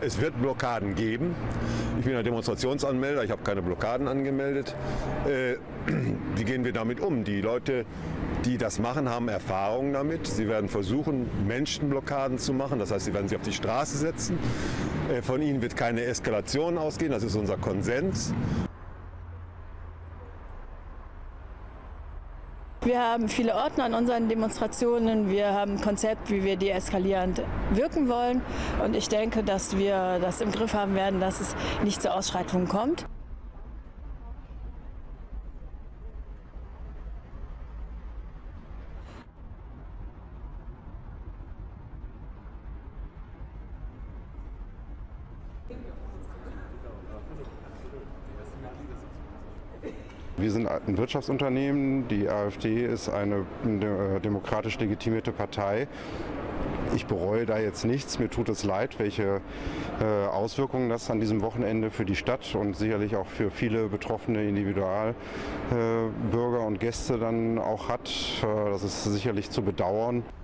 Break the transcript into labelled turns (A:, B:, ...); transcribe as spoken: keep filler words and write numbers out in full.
A: Es wird Blockaden geben. Ich bin ein Demonstrationsanmelder, ich habe keine Blockaden angemeldet. Äh, wie gehen wir damit um? Die Leute, die das machen, haben Erfahrung damit. Sie werden versuchen, Menschenblockaden zu machen. Das heißt, sie werden sich auf die Straße setzen. Äh, von ihnen wird keine Eskalation ausgehen. Das ist unser Konsens.
B: Wir haben viele Ordner an unseren Demonstrationen. Wir haben ein Konzept, wie wir deeskalierend wirken wollen. Und ich denke, dass wir das im Griff haben werden, dass es nicht zu Ausschreitungen kommt.
C: Wir sind ein Wirtschaftsunternehmen, die AfD ist eine demokratisch legitimierte Partei. Ich bereue da jetzt nichts, mir tut es leid, welche äh, Auswirkungen das an diesem Wochenende für die Stadt und sicherlich auch für viele betroffene Individualbürger äh, und Gäste dann auch hat. Äh, das ist sicherlich zu bedauern.